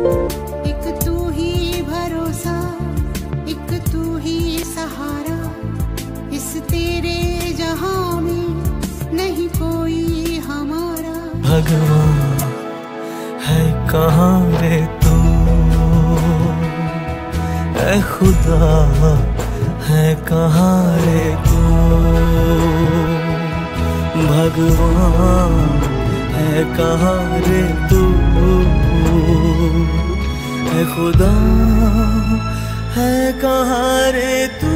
एक तू ही भरोसा, एक तू ही सहारा, इस तेरे जहां में नहीं कोई हमारा। भगवान है कहाँ रे तू, ऐ खुदा है कहाँ रे तू। भगवान है कहाँ रे तू, ऐ खुदा है कहाँ रे तू।